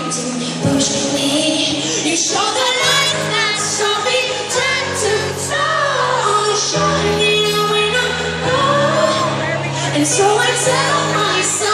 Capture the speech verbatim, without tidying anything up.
to push me. You show the light that saw me turn to stone, shining when I'm gone. And so I tell myself.